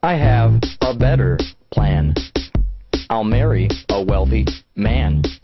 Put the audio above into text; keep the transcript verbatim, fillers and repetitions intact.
I have a better plan. I'll marry a wealthy man.